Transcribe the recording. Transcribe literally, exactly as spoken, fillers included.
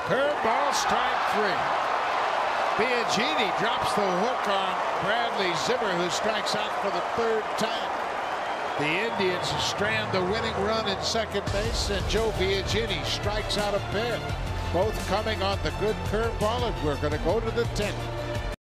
Curveball, strike three. Biagini drops the hook on Bradley Zimmer, who strikes out for the third time. The Indians strand the winning run in second base, and Joe Biagini strikes out a pair. Both coming on the good curveball, and we're going to go to the tenth.